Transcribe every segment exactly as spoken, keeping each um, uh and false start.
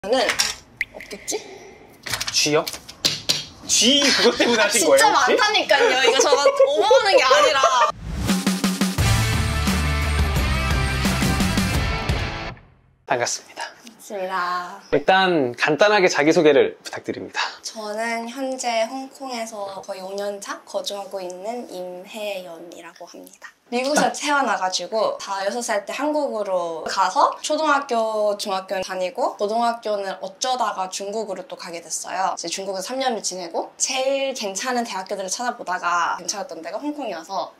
는 없겠지? 쥐요? 쥐 그것 때문에 아, 하신 거예요? 진짜 혹시? 많다니까요. 이거 저거 오버하는 게 아니라. 반갑습니다. 반갑습니다. 일단 간단하게 자기소개를 부탁드립니다. 저는 현재 홍콩에서 거의 오 년 차 거주하고 있는 임혜연이라고 합니다. 미국에서 태어나가지고 다 여섯 살 때 한국으로 가서 초등학교, 중학교 다니고 고등학교는 어쩌다가 중국으로 또 가게 됐어요. 이제 중국에서 삼 년을 지내고 제일 괜찮은 대학교들을 찾아보다가 괜찮았던 데가 홍콩이어서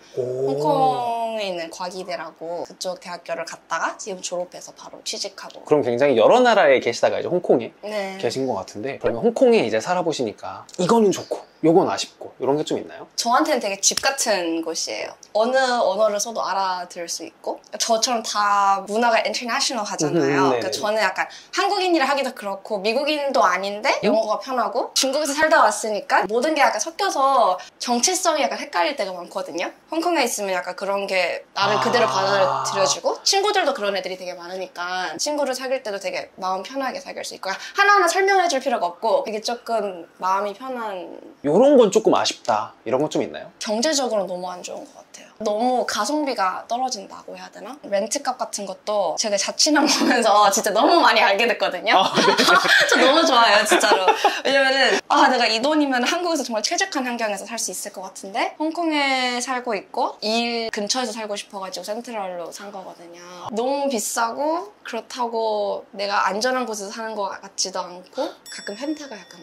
홍콩에 있는 과기대라고 그쪽 대학교를 갔다가 지금 졸업해서 바로 취직하고. 그럼 굉장히 여러 나라에 계시다가 이제 홍콩에 네. 계신 것 같은데, 그러면 홍콩에 이제 살아보시니까 이거는 좋고 요건 아쉽고 이런 게 좀 있나요? 저한테는 되게 집 같은 곳이에요. 어느 언어를 써도 알아들을 수 있고, 저처럼 다 문화가 인터내셔널 하잖아요. 음, 그러니까 저는 약간 한국인이라 하기도 그렇고 미국인도 아닌데 영어가 편하고, 중국에서 살다 왔으니까 모든 게 약간 섞여서 정체성이 약간 헷갈릴 때가 많거든요. 홍콩에 있으면 약간 그런 게 나를 아... 그대로 받아들여주고, 친구들도 그런 애들이 되게 많으니까 친구를 사귈 때도 되게 마음 편하게 사귈 수 있고, 하나하나 설명해줄 필요가 없고 되게 조금 마음이 편한. 요런 건 조금 아쉽다 이런 건 좀 있나요? 경제적으로 너무 안 좋은 것 같아요. 너무 가성비가 떨어진다고 해야 되나? 렌트값 같은 것도 제가 자취남 보면서 진짜 너무 많이 알게 됐거든요. 아, 저 너무 좋아요, 진짜로. 왜냐면은 아 내가 이 돈이면 한국에서 정말 최적한 환경에서 살 수 있을 것 같은데, 홍콩에 살고 있고 일 근처에서 살고 싶어가지고 센트럴로 산 거거든요. 너무 비싸고, 그렇다고 내가 안전한 곳에서 사는 것 같지도 않고, 가끔 현타가 약간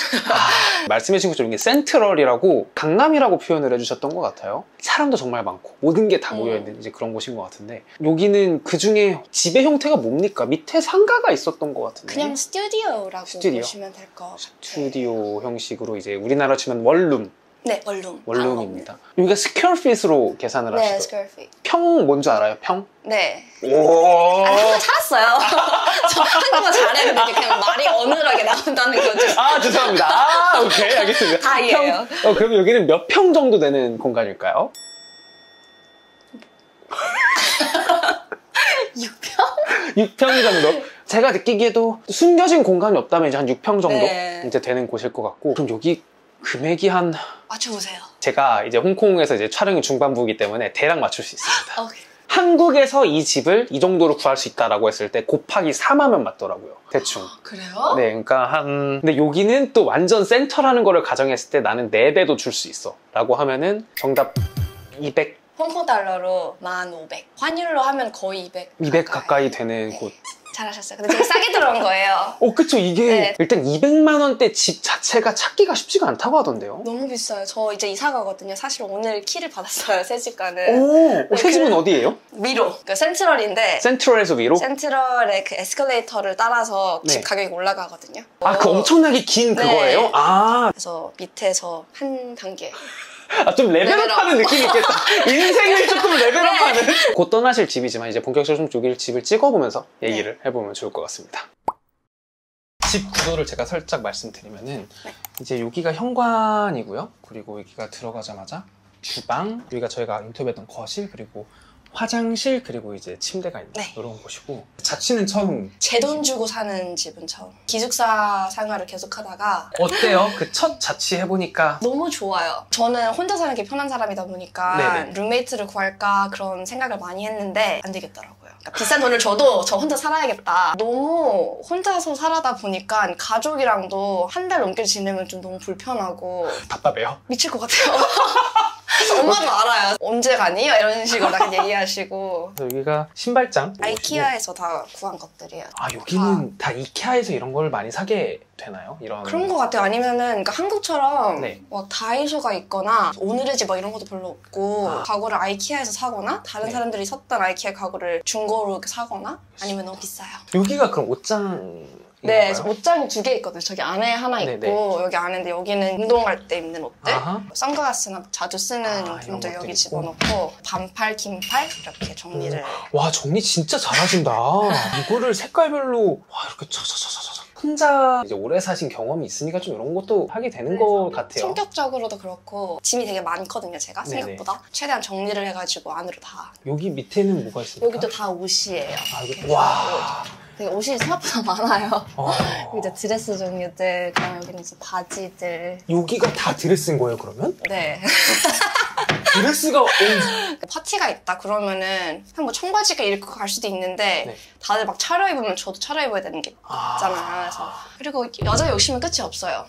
아, 말씀해주신 것처럼 이게 센트럴이라고 강남이라고 표현을 해주셨던 것 같아요. 사람도 정말 많고 모든 게 다 모여있는 이제 그런 곳인 것 같은데, 여기는 그 중에 집의 형태가 뭡니까? 밑에 상가가 있었던 것 같은데. 그냥 스튜디오라고 스튜디오? 보시면 될 것 같아요. 스튜디오 형식으로 이제 우리나라 치면 원룸. 네, 원룸. 원룸입니다. 여기가 스퀘어핏으로 계산을 네, 하시죠? 스퀘어핏. 평 뭔지 알아요? 평? 네. 오. 아, 한국어 잘했어요. 저 한국어 잘해. 근데 그냥 말이 어눌하게 나온다는 거죠. 아, 죄송합니다. 아, 오케이. 알겠습니다. 다 이해해요. 평, 어, 그럼 여기는 몇 평 정도 되는 공간일까요? 육 평? 육 평 정도? 제가 느끼기에도 숨겨진 공간이 없다면 이제 한 육 평 정도 네. 이제 되는 곳일 것 같고, 그럼 여기 금액이 한, 맞춰보세요. 제가 이제 홍콩에서 이제 촬영이 중반부이기 때문에 대략 맞출 수 있습니다. 오케이. 한국에서 이 집을 이 정도로 구할 수 있다라고 했을 때 곱하기 삼하면 맞더라고요. 대충. 그래요? 네, 그러니까 한, 근데 여기는 또 완전 센터라는 거를 가정했을 때 나는 네 배도 줄 수 있어 라고 하면은 정답 이백. 홍콩 달러로 만 오백. 환율로 하면 거의 이백. 이백 가까이 되는 네. 곳. 잘하셨어요. 근데 되게 싸게 들어온 거예요. 어, 그쵸. 이게 네. 일단 이백만 원대 집 자체가 찾기가 쉽지가 않다고 하던데요. 너무 비싸요. 저 이제 이사 가거든요. 사실 오늘 키를 받았어요. 새 집가는. 오, 어, 새 집은 그- 어디예요? 위로. 그 센트럴인데 센트럴에서 위로? 센트럴의 그 에스컬레이터를 따라서 집 네. 가격이 올라가거든요. 아, 그 어, 엄청나게 긴 네. 그거예요? 아, 그래서 밑에서 한 단계. 아, 좀 레벨업하는 레벨업. 느낌이 있겠다. 인생을 조금 레벨업하는. 곧 떠나실 집이지만 이제 본격적으로 좀 여기를 집을 찍어보면서 얘기를 해보면 좋을 것 같습니다. 집 구조를 제가 살짝 말씀드리면은, 네. 이제 여기가 현관이고요. 그리고 여기가 들어가자마자 주방, 여기가 저희가 인터뷰했던 거실, 그리고 화장실, 그리고 이제 침대가 있는 네. 이런 곳이고, 자취는 처음. 제 돈 주고 사는 집은 처음. 기숙사 생활을 계속 하다가 어때요? 그 첫 자취 해보니까. 너무 좋아요. 저는 혼자 사는 게 편한 사람이다 보니까 네네. 룸메이트를 구할까 그런 생각을 많이 했는데 안 되겠더라고요. 그러니까 비싼 돈을 줘도 저 혼자 살아야겠다. 너무 혼자서 살아다 보니까 가족이랑도 한 달 넘게 지내면 좀 너무 불편하고 답답해요? 미칠 것 같아요. 엄마도 알아요. 언제 가니? 이런 식으로 딱 얘기하시고. 여기가 신발장. 아이키아에서 다 구한 것들이에요. 아, 여기는 다 이케아에서 이런 걸 많이 사게 되나요? 이런. 그런 것 같아요. 아니면은 그러니까 한국처럼 네. 막 다이소가 있거나 오늘의 집 막 이런 것도 별로 없고, 아. 가구를 아이키아에서 사거나 다른 네. 사람들이 썼던 아이키아 가구를 중고로 이렇게 사거나 아니면 너무 비싸요. 여기가 그럼 옷장. 네, 옷장이 두 개 있거든요. 저기 안에 하나 있고 네네. 여기 안에인데, 여기는 운동할 때 입는 옷들, 아하. 선글라스나 자주 쓰는 아, 이런 용품들 것들 여기 있고. 집어넣고, 반팔, 긴팔 이렇게 정리를. 와, 정리 진짜 잘하신다. 이거를 색깔별로 와, 이렇게 차차차차차. 혼자 이제 오래 사신 경험이 있으니까 좀 이런 것도 하게 되는 것 같아요. 성격적으로도 그렇고 짐이 되게 많거든요. 제가 네네. 생각보다 최대한 정리를 해가지고 안으로 다. 여기 밑에는 뭐가 있습니까? 여기도 다 옷이에요. 아, 이거, 와. 되게 옷이 생각보다 많아요. 어. 이제 드레스 종류들, 그다음에 여기는 이제 바지들. 여기가 다 드레스인 거예요, 그러면? 네. 드레스가 어, 파티가 있다 그러면은 그냥 뭐 청바지가 입고 갈 수도 있는데 네. 다들 막 차려입으면 저도 차려입어야 되는 게 있잖아요. 아... 그래서 그리고 여자 욕심은 끝이 없어요.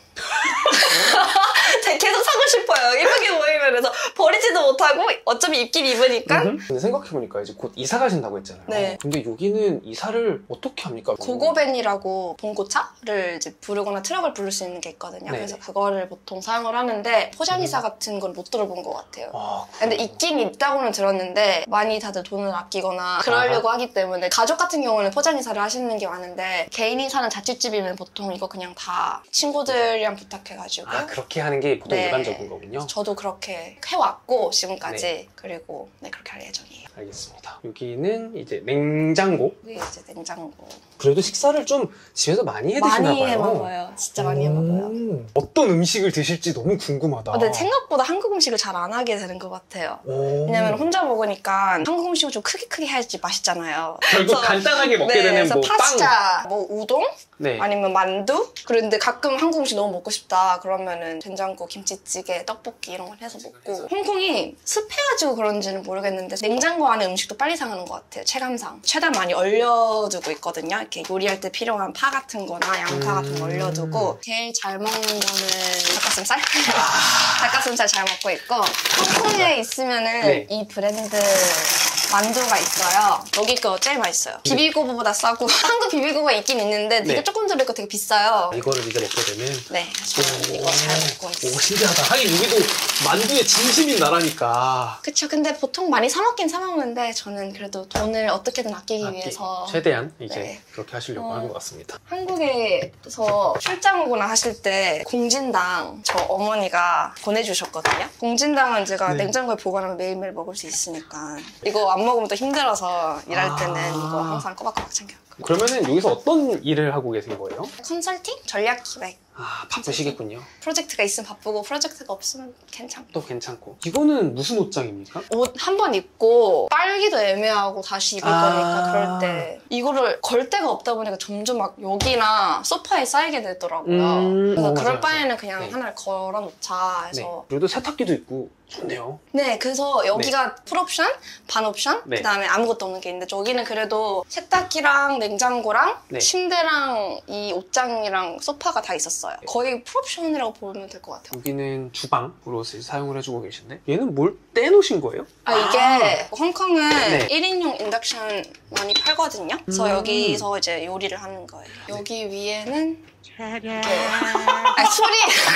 계속 사고 싶어요. 이쁘게 보이면. 그래서 버리지도 못하고 어차피 입긴 입으니까. 근데 생각해보니까 이제 곧 이사 가신다고 했잖아요. 네. 근데 여기는 이사를 어떻게 합니까? 고고밴이라고 봉고차를 이제 부르거나 트럭을 부를 수 있는 게 있거든요. 네. 그래서 그거를 보통 사용을 하는데 포장이사 음. 같은 건 못 들어본 것 같아요. 아, 근데 있긴 있다고는 들었는데 많이 다들 돈을 아끼거나 그러려고 아하. 하기 때문에 가족 같은 경우는 포장이사를 하시는 게 많은데 개인이 사는 자취집이면 보통 이거 그냥 다 친구들이랑 부탁해가지고 아 그렇게 하는 게 보통 네. 일반적인 거군요. 저도 그렇게 해왔고 지금까지 네. 그리고 네 그렇게 할 예정이에요. 알겠습니다. 여기는 이제 냉장고. 여기 이제 냉장고. 그래도 식사를 좀 집에서 많이 해 드시나 많이 봐요. 해 먹어요. 진짜 많이 해 먹어요. 어떤 음식을 드실지 너무 궁금하다. 근데 생각보다 한국 음식을 잘 안 하게 되는 것 같아요. 오. 왜냐면 혼자 먹으니까 한국 음식을 좀 크게 크게 해야지 맛있잖아요. 결국 그래서, 간단하게 먹게 네, 되는 그래서 뭐 파스타, 빵. 뭐 우동, 네. 아니면 만두. 그런데 가끔 한국 음식 너무 먹고 싶다 그러면은 된장국, 김치찌개, 떡볶이 이런 걸 해서 먹고. 홍콩이 습해가지고 그런지는 모르겠는데 냉장고 안에 음식도 빨리 상하는 것 같아요. 체감상. 최대한 많이 얼려두고 있거든요. 이렇게 요리할 때 필요한 파 같은 거나 양파 같은 거 얼려두고. 제일 잘 먹는 거는 닭가슴살? 닭가슴살 잘 먹고 있고 홍콩에 있으면은 네. 이 브랜드 만두가 있어요. 여기 거 제일 맛있어요. 비비고보다 싸고 한국 비비고가 있긴 있는데 되게 네. 조금 들어있고 되게 비싸요. 이거를 이제 먹게 되면 네, 저는 이거 잘 먹고 있어요. 오, 신기하다. 하긴 여기도 만두의 진심인 나라니까. 그쵸. 근데 보통 많이 사 먹긴 사 먹는데 저는 그래도 돈을 어떻게든 아끼기 아끼, 위해서 최대한 이제 네. 그렇게 하시려고 어. 하는 것 같습니다. 한국에서 출장 오거나 하실 때 공진당 저 어머니가 보내주셨거든요. 공진당은 제가 네. 냉장고에 보관하면 매일매일 먹을 수 있으니까 이거 안 먹으면 또 힘들어서 일할 때는 아. 이거 항상 꼬박꼬박 챙겨요. 그러면은 여기서 어떤 일을 하고 계신 거예요? 컨설팅? 전략 기획. 아, 바쁘시겠군요. 프로젝트가 있으면 바쁘고 프로젝트가 없으면 괜찮고. 또 괜찮고. 이거는 무슨 옷장입니까? 옷 한 번 입고 빨기도 애매하고 다시 입을 아. 거니까 그럴 때 이거를 걸 데가 없다 보니까 점점 막 여기나 소파에 쌓이게 되더라고요. 음. 그래서 어, 그럴 맞아요, 바에는 맞아요. 그냥 네. 하나를 걸어놓자 네. 해서 그래도 세탁기도 있고 좋네요. 네, 그래서 여기가 풀옵션, 반옵션, 네. 그다음에 아무것도 없는 게 있는데 저기는 그래도 세탁기랑 냉장고랑 네. 침대랑 이 옷장이랑 소파가 다 있었어요. 거의 풀옵션이라고 보면 될 것 같아요. 여기는 주방으로 사용을 해주고 계신데 얘는 뭘 떼놓으신 거예요? 아, 이게 홍콩은 네. 일 인용 인덕션 많이 팔거든요. 그래서 음. 여기서 이제 요리를 하는 거예요. 여기 위에는 네. 아, 술이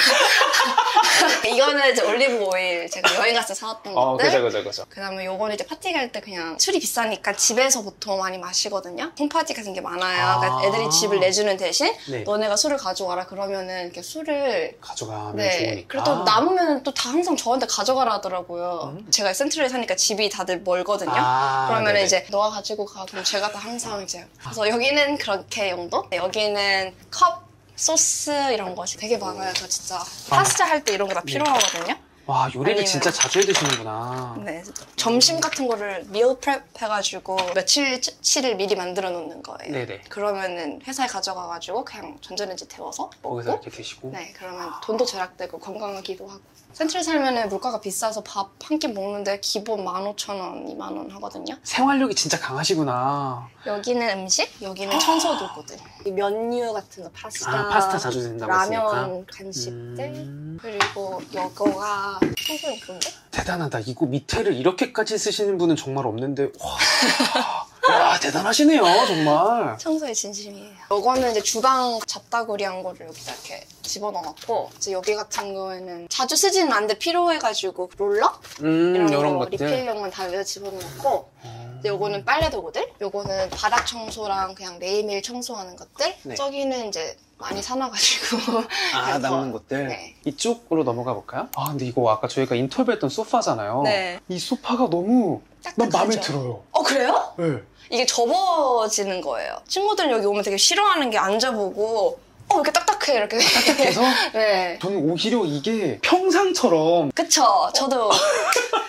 이거는 이제 올리브 오일 제가 여행 갔을 때 사왔던 어, 것들. 그죠, 그죠, 그죠. 그다음에 요거는 이제 파티 갈 때 그냥 술이 비싸니까 집에서 보통 많이 마시거든요. 홈파티 같은 게 많아요. 아. 그러니까 애들이 집을 내주는 대신 네. 너네가 술을 가져와라 그러면은 이렇게 술을 가져가면 네. 좋으니까. 그리고 또 남으면 또 다 항상 저한테 가져가라 하더라고요. 음. 제가 센트럴에 사니까 집이 다들 멀거든요. 아, 그러면 네네. 이제 너가 가지고 가. 그럼 제가 다 항상 이제. 그래서 여기는 그렇게 용도? 네, 여기는 컵, 소스 이런 것이 되게 많아요. 저 진짜 파스타 할 때 이런 거 다 네. 필요하거든요. 와, 요리를 아니면- 진짜 자주 해 드시는구나. 네, 점심 같은 거를 미л 프랩 해가지고 며칠치를 미리 만들어 놓는 거예요. 네네. 그러면은 회사에 가져가가지고 그냥 전자레인지 데워서 거기서 먹고 이렇게 드시고. 네, 그러면 돈도 절약되고 건강하기도 하고. 센트럴 살면은 물가가 비싸서 밥 한 끼 먹는데 기본 만 오천 원, 이만 원 하거든요. 생활력이 진짜 강하시구나. 여기는 음식, 여기는 청소도구들. 이 면류 같은 거, 파스타, 아, 파스타 자주 드신다고 라면, 간식들, 음. 그리고 여거가 청소용품들? 대단하다. 이거 밑에를 이렇게까지 쓰시는 분은 정말 없는데, 와. 와, 대단하시네요, 정말. 청소의 진심이에요. 이거는 이제 주방 잡다구리한 거를 여기다 이렇게 집어넣어놓고 이제 여기 같은 거에는 자주 쓰지는 않는데 필요해가지고 롤러? 음, 이런 이런 거 것들. 리필용은 다 여기다 집어넣고 이제 요거는 빨래 도구들? 요거는 바닥 청소랑 그냥 매일매일 청소하는 것들? 네. 저기는 이제 많이 사놔가지고 아, 그래서, 남는 것들. 네. 이쪽으로 넘어가 볼까요? 아, 근데 이거 아까 저희가 인터뷰했던 소파잖아요. 네. 이 소파가 너무 난 딱딱하죠? 마음에 들어요. 어 그래요? 네. 이게 접어지는 거예요. 친구들 여기 오면 되게 싫어하는 게 앉아보고 어 왜 이렇게 딱딱해 이렇게 딱딱해서? 네. 저는 오히려 이게 평상처럼 그쵸. 저도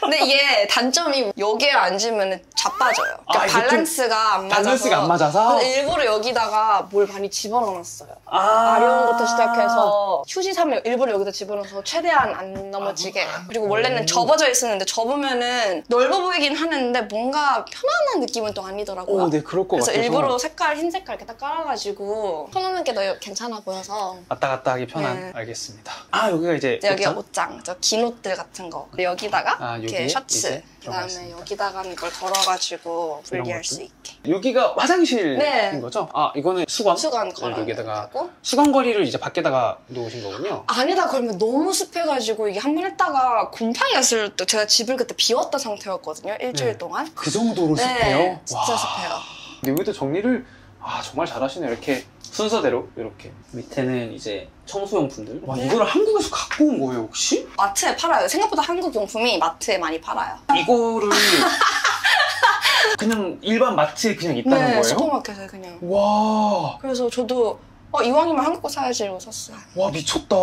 근데 이게 단점이 여기에 앉으면 자빠져요. 그러니까 아, 이게 좀 밸런스가 안 맞아서. 밸런스가 안 맞아서? 그래서 일부러 여기다가 뭘 많이 집어넣었어요. 아. 아령부터 시작해서 휴지삼을 일부러 여기다 집어넣어서 최대한 안 넘어지게. 아. 그리고 원래는 오. 접어져 있었는데 접으면은 넓어 보이긴 하는데 뭔가 편안한 느낌은 또 아니더라고요. 오, 네, 그럴 것 그래서 같아서. 일부러 색깔, 흰 색깔 이렇게 딱 깔아가지고 펴놓는 게 더 괜찮아 보여서. 왔다 갔다 하기 편한. 네. 알겠습니다. 아, 여기가 이제 이제 여기가 옷장? 옷장, 저 긴 옷들 같은 거. 그리고 여기다가 아, 이렇게 여기에 셔츠. 이제 들어가 그다음에 있습니다. 여기다가는 이걸 걸어가지고 분리할 수 것들? 있게. 여기가 화장실인 네. 거죠? 아, 이거는 수건? 수건 네, 걸어. 여기다가 수건 거리를 이제 밖에다가 놓으신 거군요. 안에다 걸면 너무 습해가지고 이게 한 번 했다가 곰팡이 갔을 때 제가 집을 그때 비웠던 상태였거든요. 일주일 네. 동안. 그 정도로 네, 습해요? 진짜 와. 습해요. 근데 여기도 정리를 아 정말 잘하시네요. 이렇게 순서대로 이렇게 밑에는 이제 청소용품들. 와, 네. 이거를 한국에서 갖고 온 거예요 혹시? 마트에 팔아요. 생각보다 한국 용품이 마트에 많이 팔아요. 이거를 그냥 일반 마트에 그냥 있다는 네, 거예요? 슈퍼마켓에 그냥. 와, 그래서 저도 어, 이왕이면 한국 거 사야지 이러고 샀어요. 와 미쳤다.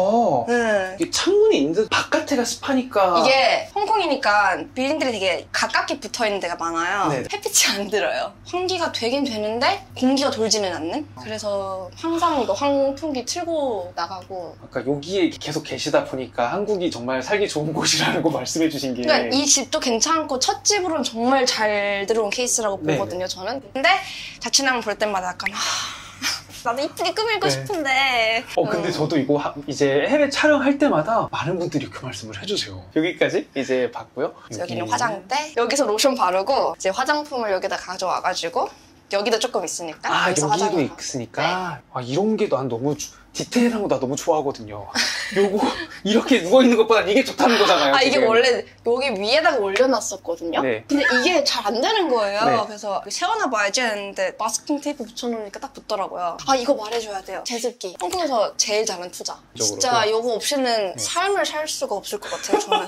네. 이게 창문이 있는데 바깥에가 습하니까. 이게 홍콩이니까 빌딩들이 되게 가깝게 붙어있는 데가 많아요. 네. 햇빛이 안 들어요. 환기가 되긴 되는데 공기가 돌지는 않는? 그래서 항상 이거 환풍기 틀고 나가고. 아까 여기에 계속 계시다 보니까 한국이 정말 살기 좋은 곳이라고 말씀해 주신 게. 그러니까 이 집도 괜찮고 첫 집으로는 정말 잘 들어온 케이스라고 네. 보거든요, 저는. 근데 자취남을 볼 때마다 약간 하... 나도 이쁘게 꾸밀고 네. 싶은데. 어 근데 저도 이거 하- 이제 해외 촬영할 때마다 많은 분들이 그 말씀을 해주세요. 여기까지 이제 봤고요. 여기는 화장대. 여기서 로션 바르고 이제 화장품을 여기다 가져와가지고 여기도 조금 있으니까. 아 여기서 여기도 화장을 있으니까. 아 이런 게 난 너무 주- 디테일한 거 나 너무 좋아하거든요. 요거 이렇게 누워 있는 것보다 이게 좋다는 거잖아요. 아 이게 지금. 원래 여기 위에다가 올려놨었거든요. 네. 근데 이게 잘 안 되는 거예요. 네. 그래서 세워놔봐야지 했는데 마스킹 테이프 붙여놓으니까 딱 붙더라고요. 아 이거 말해줘야 돼요. 제습기. 한국에서 제일 잘한 투자. 진짜 이거 없이는 네. 삶을 살 수가 없을 것 같아요. 저는.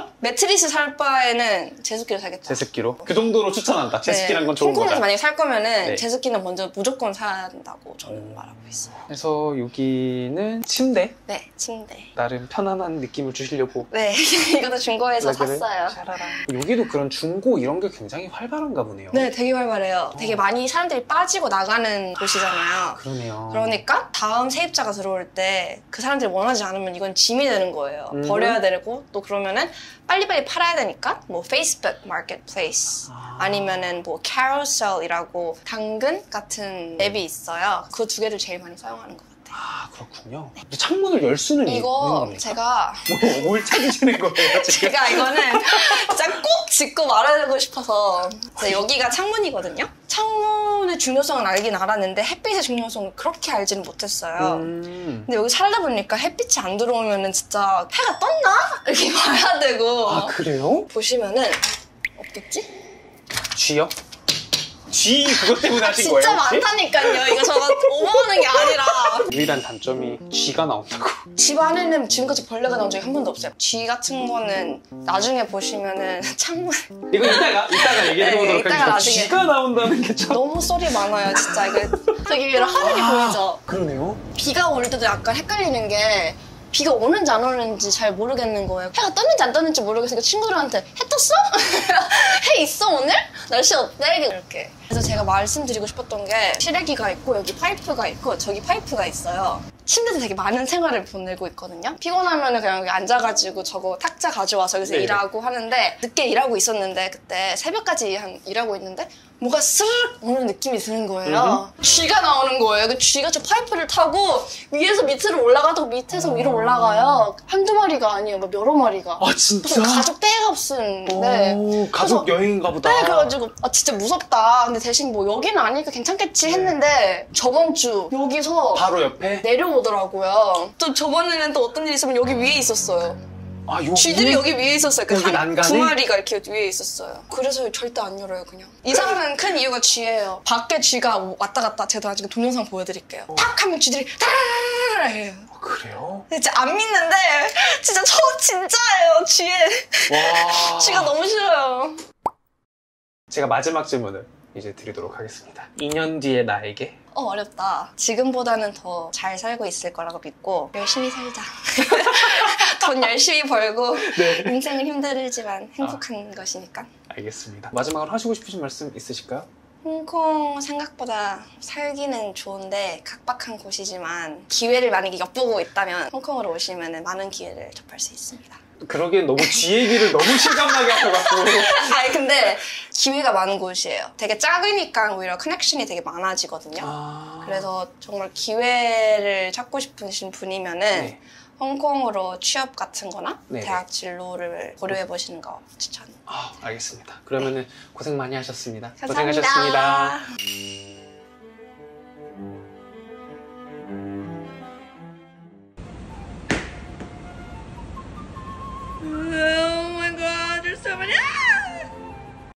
매트리스 살 바에는 제습기를 사겠다. 제습기로 그 정도로 추천한다. 제습기란 건 좋은 홍콩에서 거다. 만약에 살 거면은 네. 제습기는 먼저 무조건 사야 한다고 저는 말하고 있어요. 그래서 여기는 침대. 네, 침대. 나름 편안한 느낌을 주시려고. 네, 이것도 중고에서 레그를 샀어요. 샤라랑. 여기도 그런 중고 이런 게 굉장히 활발한가 보네요. 네, 되게 활발해요. 되게 많이 사람들이 빠지고 나가는 곳이잖아요. 그러네요. 그러니까 다음 세입자가 들어올 때 그 사람들이 원하지 않으면 이건 짐이 되는 거예요. 음. 버려야 되고 또 그러면은 빨리빨리 팔아야 되니까 뭐 페이스북 마켓플레이스 아. 아니면은 뭐 캐러셀이라고 당근 같은 앱이 있어요. 그 두 개를 제일 많이 사용하는 것 같아요. 아 그렇군요. 근데 창문을 열 수는 있는 이거 겁니까? 제가 뭐, 뭘 찾으시는 거예요 지금? 제가 이거는 진짜 꼭 짚고 말하고 싶어서 이제 여기가 창문이거든요. 창문의 중요성은 알긴 알았는데 햇빛의 중요성을 그렇게 알지는 못했어요. 음. 근데 여기 살다 보니까 햇빛이 안 들어오면은 진짜 해가 떴나? 이렇게 봐야 되고. 아 그래요? 보시면은 어딨지? 쥐요? 쥐 그것 때문에 하신 거예요? 진짜 혹시? 많다니까요. 이거 저거 오버하는 게 아니라. 유일한 단점이 쥐가 나온다고. 집 안에는 지금까지 벌레가 나온 적이 한 번도 없어요. 쥐 같은 거는 나중에 보시면은 창문 이거 이따가 이따가 얘기해 네, 보도록 이따가 하겠습니다. 나중에. 쥐가 나온다는 게 참. 너무 썰이 많아요. 진짜 이거 저기 위로 하늘이 보이죠? 그러네요. 비가 올 때도 약간 헷갈리는 게 비가 오는지 안 오는지 잘 모르겠는 거예요. 해가 떴는지 안 떴는지 모르겠으니까 친구들한테 해 떴어? 해 있어 오늘? 날씨 어때? 이렇게. 그래서 제가 말씀드리고 싶었던 게 실외기가 있고 여기 파이프가 있고 저기 파이프가 있어요. 침대도 되게 많은 생활을 보내고 있거든요. 피곤하면 그냥 여기 앉아가지고 저거 탁자 가져와서 여기서 네네. 일하고 하는데 늦게 일하고 있었는데 그때 새벽까지 한 일하고 있는데 뭐가 스르륵 오는 느낌이 드는 거예요. 쥐가 나오는 거예요. 그 쥐가 저 파이프를 타고 위에서 밑으로 올라가도 밑에서 위로 올라가요. 한두 마리가 아니에요. 막 여러 마리가. 아 진짜? 무슨 가족 떼값은. 오, 가족 그래서- 여행인가 보다. 네, 그래가지고 아 진짜 무섭다. 근데 대신 뭐 여기는 아니니까 괜찮겠지 했는데 저번 주 여기서 바로 옆에? 내려오더라고요. 또 저번에는 또 어떤 일이 있으면 여기 위에 있었어요. 아, 요 쥐들이 여기 위에 있었어요. 그 여기 한- 난간에? 두 마리가 이렇게 위에 있었어요. 그래서 절대 안 열어요, 그냥. 이사하는 큰 이유가 쥐예요. 밖에 쥐가 왔다 갔다 제가 나중에 동영상 보여드릴게요. 탁 하면 쥐들이 따라라라 해요. 아, 그래요? 진짜 안 믿는데 진짜 저 진짜예요, 쥐에. 와. 쥐가 너무 싫어요. 제가 마지막 질문을 이제 드리도록 하겠습니다. 이 년 뒤의 나에게 어, 어렵다. 지금보다는 더 잘 살고 있을 거라고 믿고 열심히 살자. 더 돈 열심히 벌고 네. 인생은 힘들지만 행복한 것이니까. 알겠습니다. 마지막으로 하시고 싶으신 말씀 있으실까요? 홍콩 생각보다 살기는 좋은데 각박한 곳이지만 기회를 만약에 엿보고 있다면 홍콩으로 오시면 많은 기회를 접할 수 있습니다. 그러기엔 너무 쥐 얘기를 너무 실감나게 하셔갖고. 아니 근데 기회가 많은 곳이에요. 되게 작으니까 오히려 커넥션이 되게 많아지거든요. 아... 그래서 정말 기회를 찾고 싶으신 분이면은 네. 홍콩으로 취업 같은 거나 네네. 대학 진로를 고려해 보시는 거 추천. 아, 알겠습니다. 그러면은 고생 많이 하셨습니다. 감사합니다. 고생하셨습니다.